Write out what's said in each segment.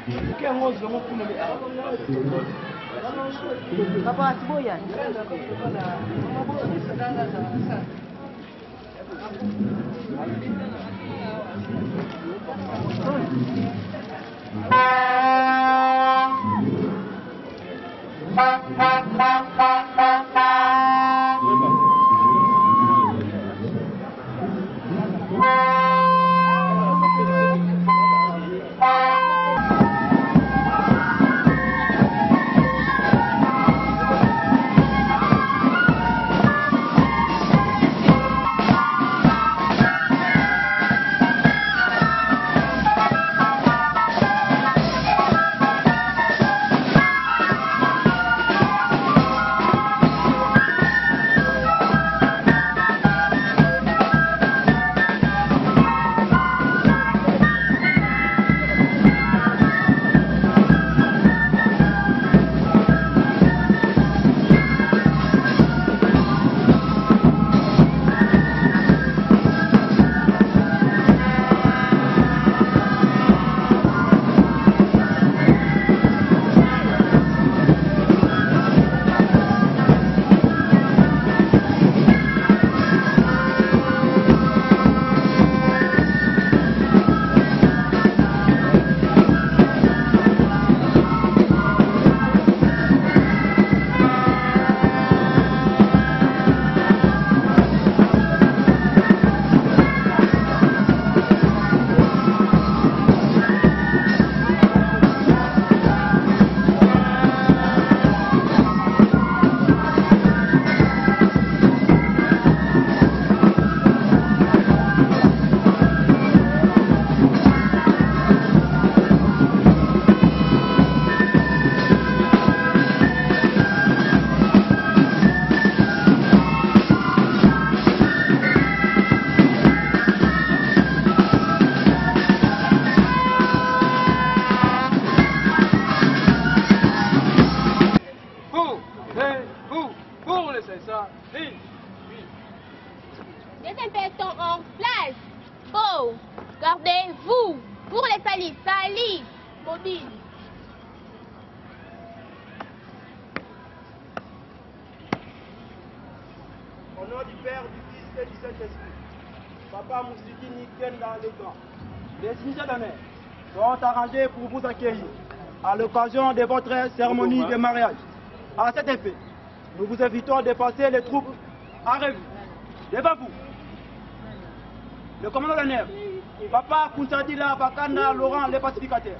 Papa, c'est beau, Yann. Désinfectons en place. Oh, gardez-vous pour les salis, mobile. Au nom du Père, du Fils et du Saint-Esprit, Papa Moussikini Ken dans le camp. Les initiés d'honneur seront arrangés pour vous accueillir à l'occasion de votre cérémonie de mariage. À cet effet, nous vous invitons de passer les troupes en revue. Devant vous, le commandant d'honneur, Papa Kounsadila Bakanda Laurent le pacificateur.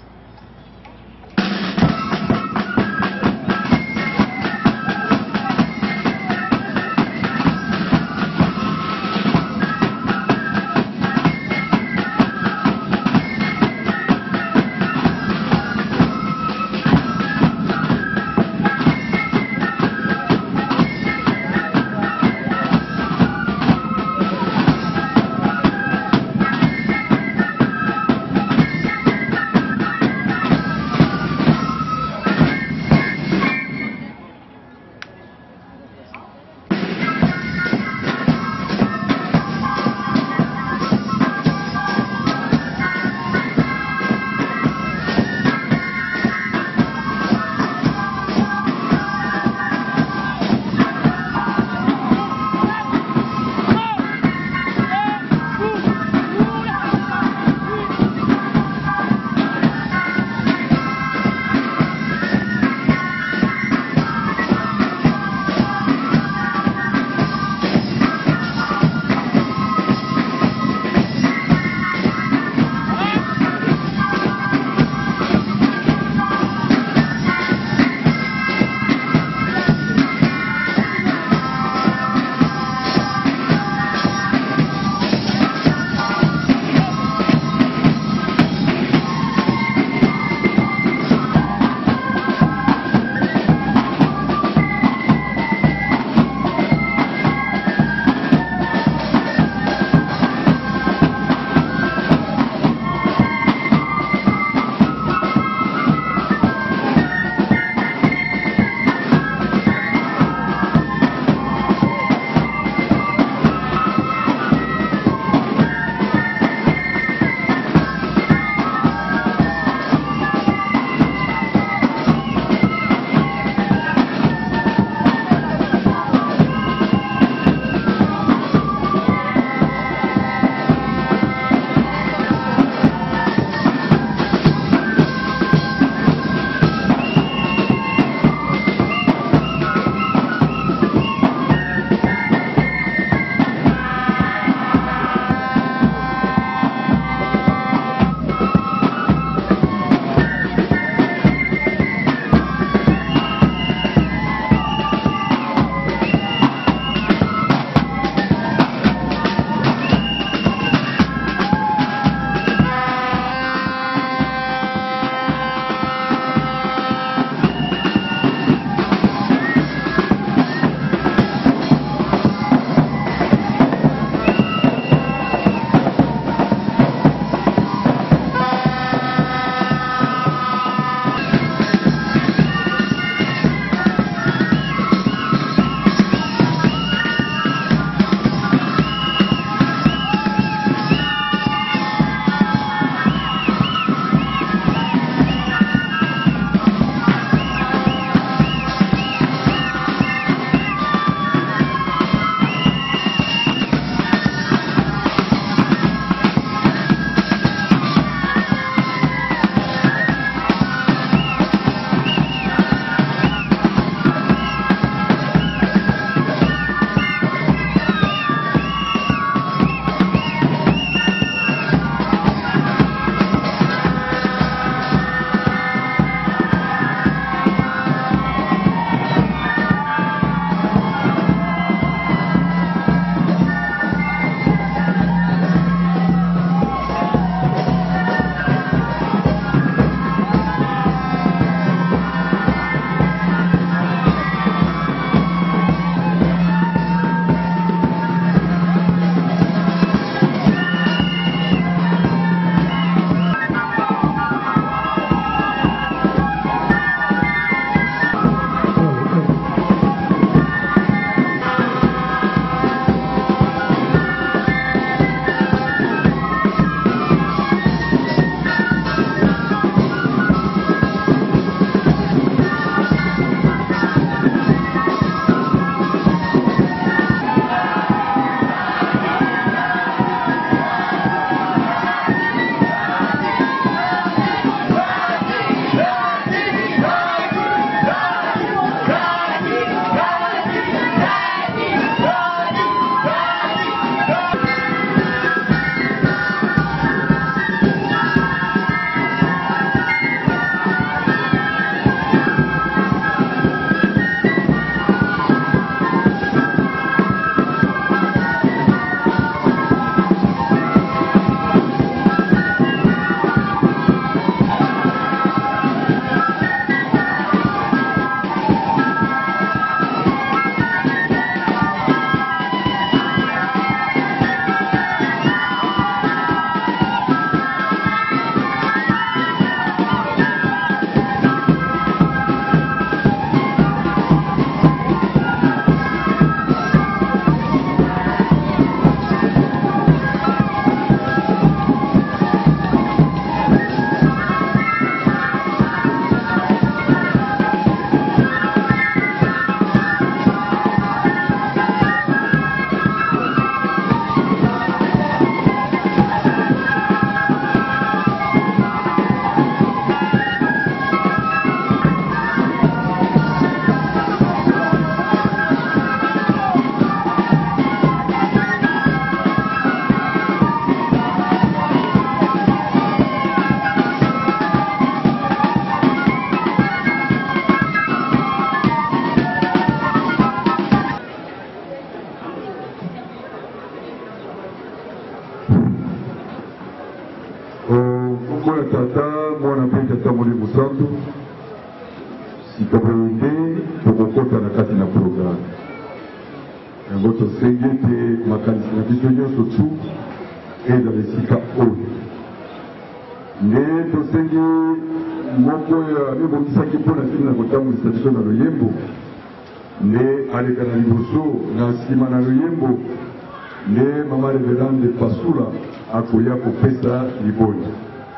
na kati na programme. Yango tosengi ete makanisi na biso nyonso tu eza esika oyo. Nde tosengi moko oyo amebongisaki mpona nsima na kotambwisa biso na loyembo nde aleka na liboso na nsima na loyembo nde mama reverande Pasula akoya kopesa liboni.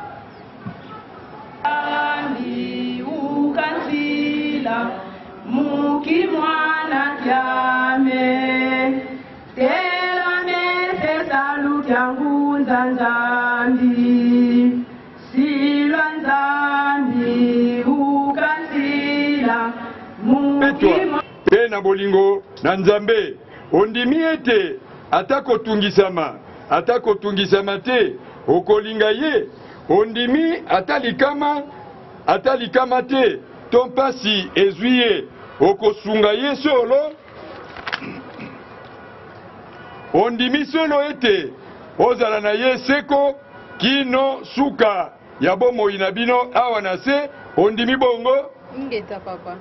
Muki mwana kyame tela mefesa lukyangu nzanzambi silwa nzambi ukasila muki te na bolingo na nzambe ondimi ete atakotungisama te okolinga ye ondimi atalikama te to mpasi ezwi ye okosunga ye solo ondimi solo ete ozala na ye seko kino suka ya bomoi na bino awa na se ondimi bongo Ngeta papa.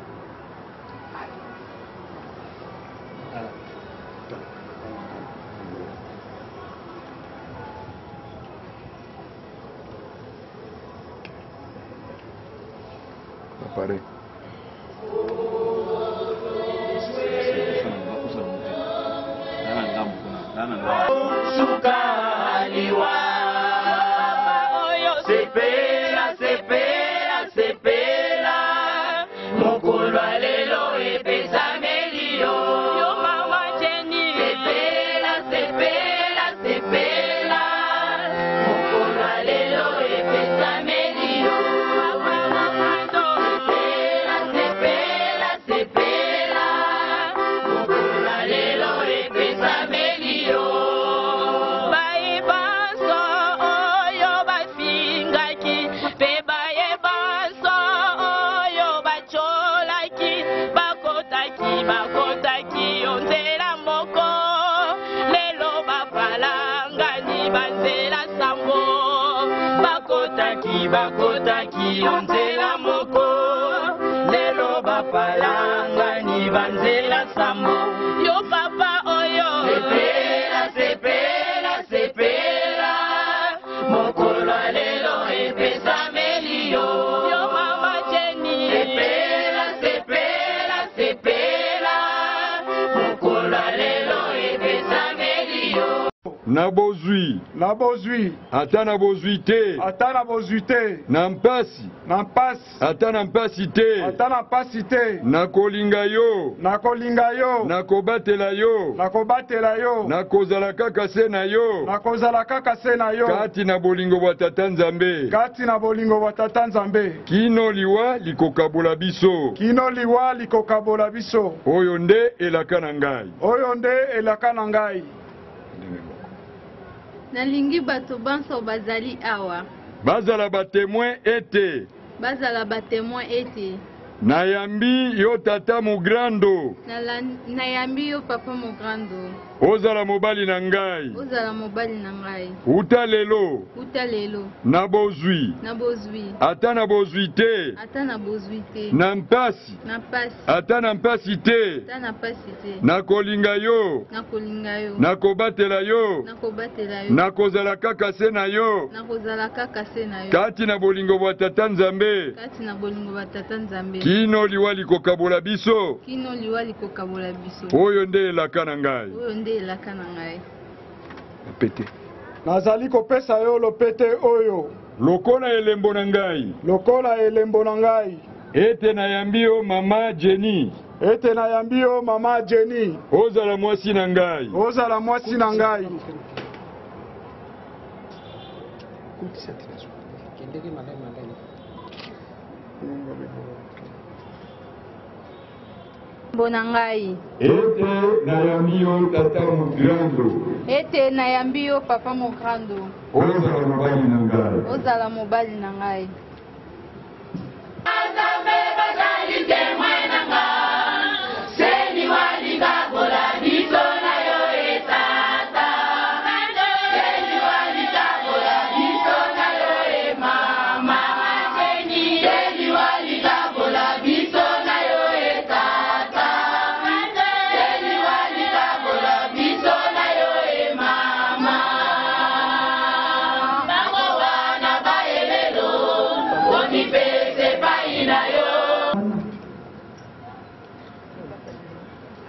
Pare. Sukaliwa sepela sepela sepela mokolo lelo epesa melio yo mama Jenny sepela sepela sepela mokolo lelo epesa melio sepela sepela sepela mokolo lelo epesa melio. Bakotaki onzela moko lelo bapalanga ni banzela sambo yo papa oyo sepela sepela sepela mokolo lelo epesa melio yo mama Jenny sepela sepela sepela mokolo lelo epesa melio na bozwi ata na bozwi te na mpasi ata na mpasi te na kolinga yo na kobatela yo na kozala kaka se na yo kati na bolingo bwa tata nzambe kino liwa likokabola biso oyo nde elaka na ngai Nalingi bato banso bazali awa. Bazala batemoin ete. Nayambi yo tata mugrando. Nayambi yo papa mugrando. Ozala mobali na ngai. Uta lelo. Na bozwi. Ata na bozwi te. Na mpasi. Ata na mpasi te. Na kolinga yo. Na kobatela yo. Na kozala kaka se na yo. Kati na bolingo bwa tata nzambe. Kino liwa likokabola biso. Oyo nde elaka na ngai. Pete. Nazali kopesa yo lopete oyo. Lokola elembo na ngai. Ete na yambi yo mama Jenny. Ozala mwasi na ngai. Bonangai. Ete nayambi yo tata mugrando. Ete nayambi yo papa mugrando. Ozala mobali na ngai.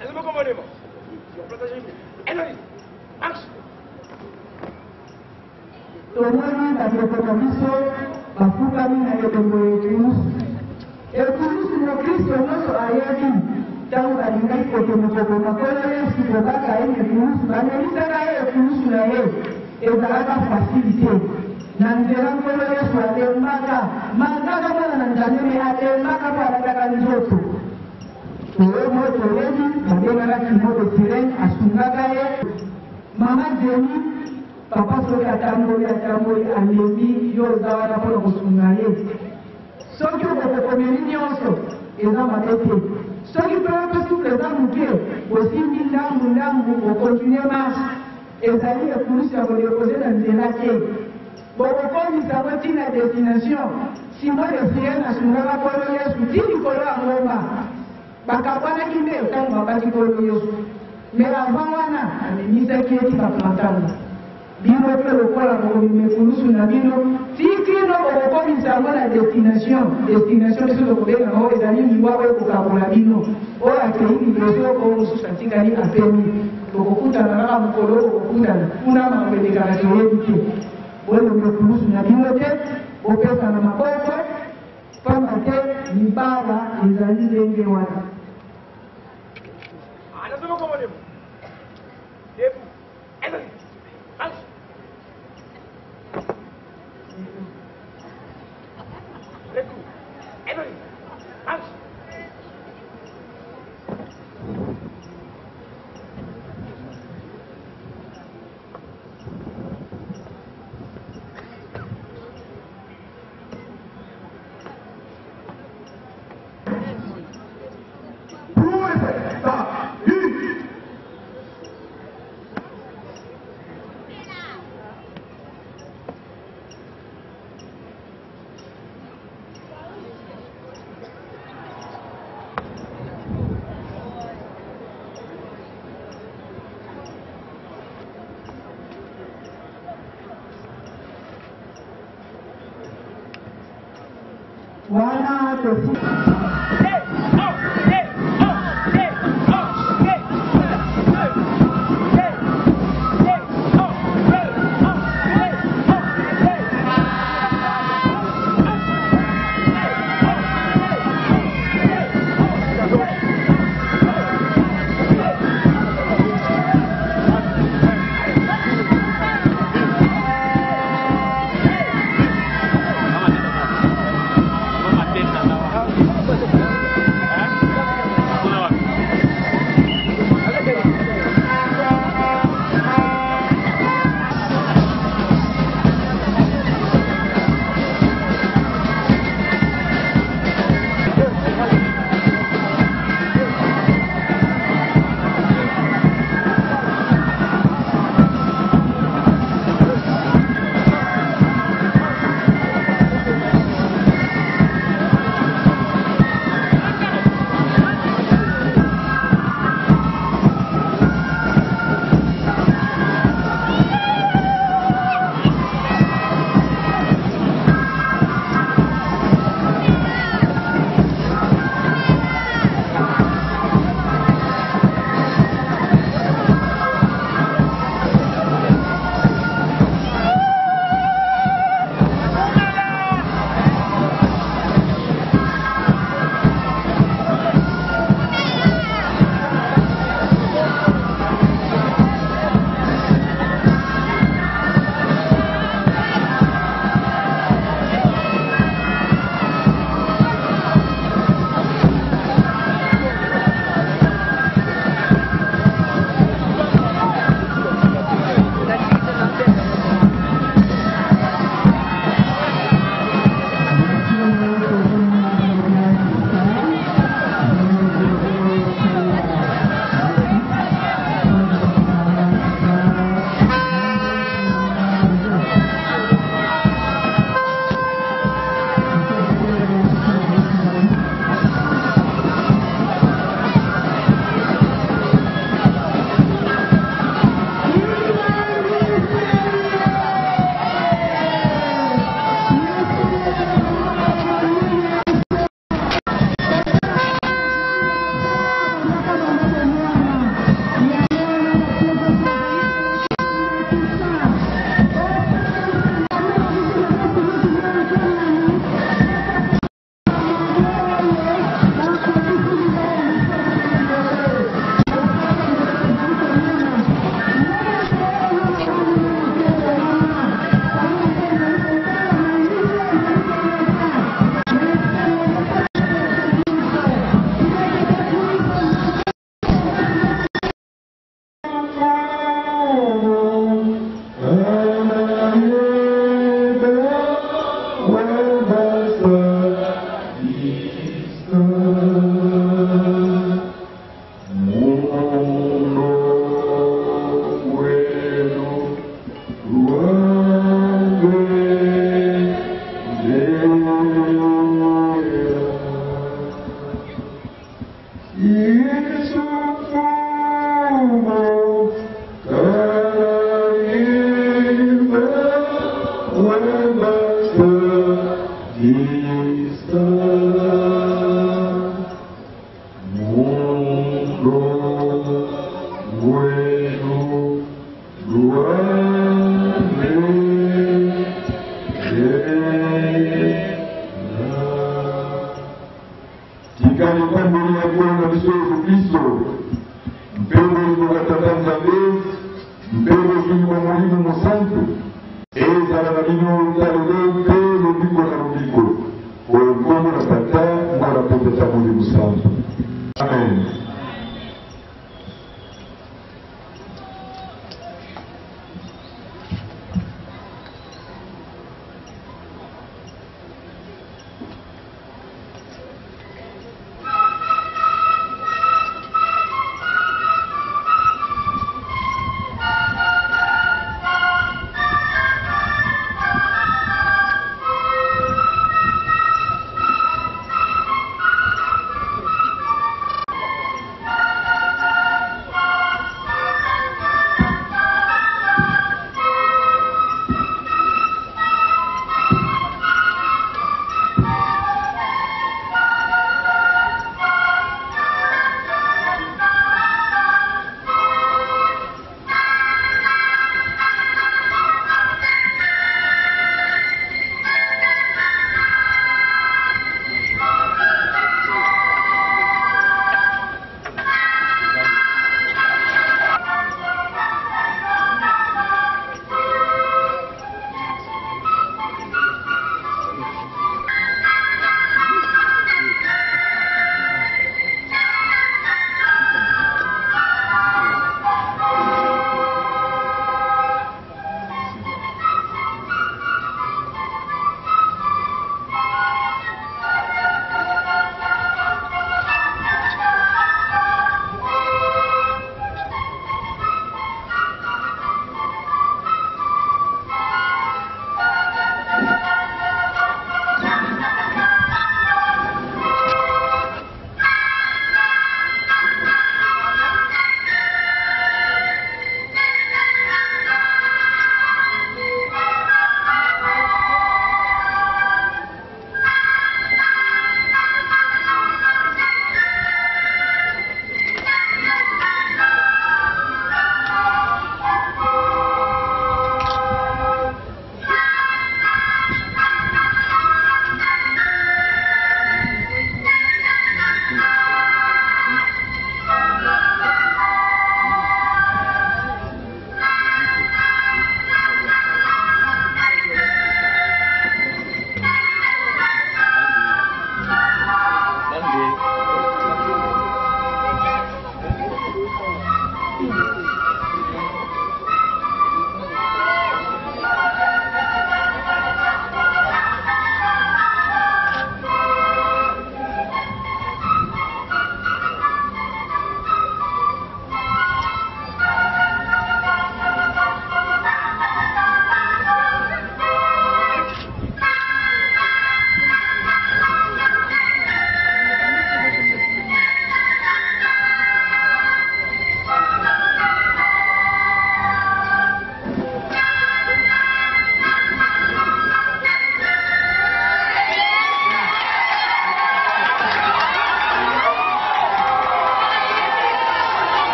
Laissez-moi commander, moi. Je vais protéger. Éloigne. Marche. Tomoni na ndeko biso bafukami na elongo ekulusu ekulusu na kristo nyonso ayebi ntango balingaki kotomokokoma nkolo yesu kokaka ye ekulusu banemisaka ye ekulusu na ye ezalaka fasili te na nzela nkolo yesu atembaka makaka mwana na nzambe atembaka mpo alataka nzoto toyemo toyebi babengaka timote sirene asungaka ye mama deni papa soki atamboli alemi yo oza wana mpona kosunga ye soki okokomeli nyonso eza mabe te soki mpe opesikuku eza moke osimbi ndambu okontinue marche ezali ekulusu ya kodepoze na nzela te bokokomisa ngo ntina destination simon esire nasungaka nkolo yesu ti likolo ya ngomba bakabwanaki nde ntango babaki nkolo yesu me avant wana amemisaki eti baplantanga bino mpe lokola bokomima ekulusu na bino tikino bokokomisa yango na destination biso tokobenga ngo ezali liwa ekokabola bino oyo akei liboso oyo mosusu atikali apemi bokokutana kaka mokolo bokokutana kuna mambo elekaka toyebi te boyelonga ekulusu na bino te bopesa na maboko pamba te libala ezali ndenge wana. Laissez-moi commander, moi. Debout. Éloigne. Marche. Debout. Éloigne. Marche. Wana tosi Mama,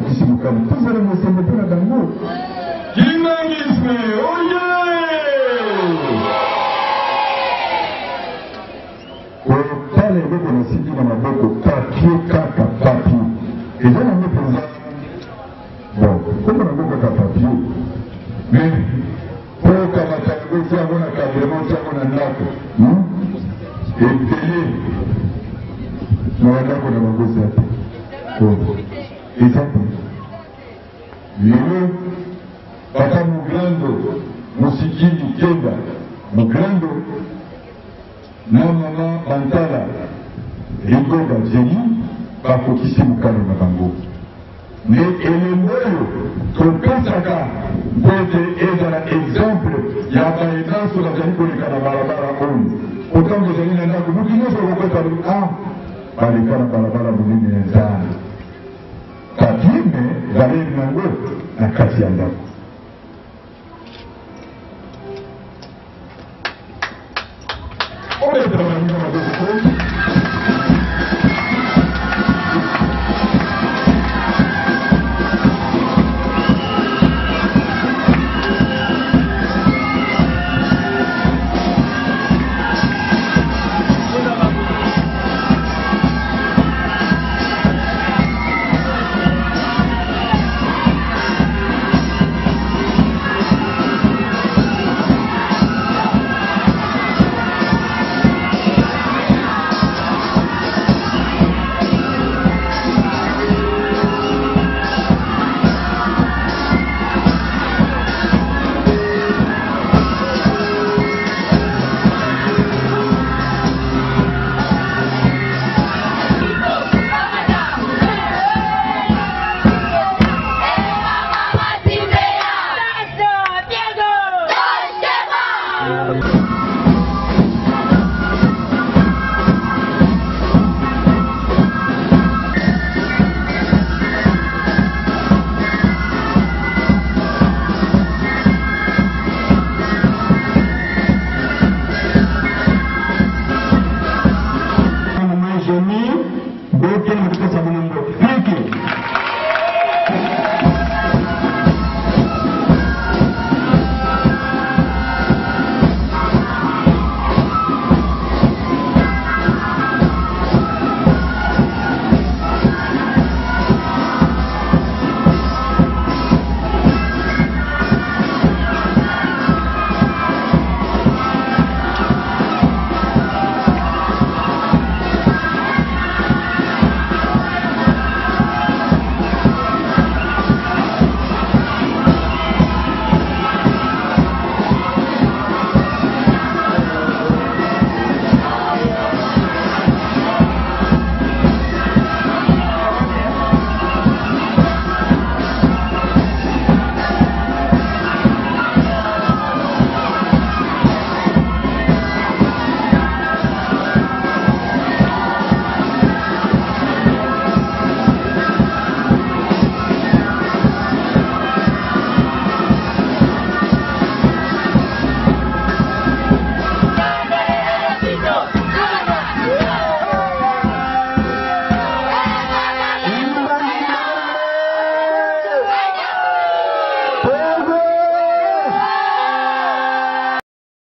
bafokisi mokano tozala na esembo mpe na bango kinangisme oye kotala eloko na siki na maboko papie kaka papie eza nango mpenza bon kombo nango kaka papie mais po kamata yango tiango na kadrement tiango na ndako eteye na ndako na bango eza te eza te lelo papa Mugrando Musikini Kenda Mugrando na mama Bantala Ringo Bajeni bafokisi mokano na bango me elembo oyo topesaka mpo ete ezala exemple ya baedanso bazali koleka na balabala oyo otango ezali na ndako moki nyonso okokota baleka na balabala monene ya nzambe papie me valeri nango na kati ya ndako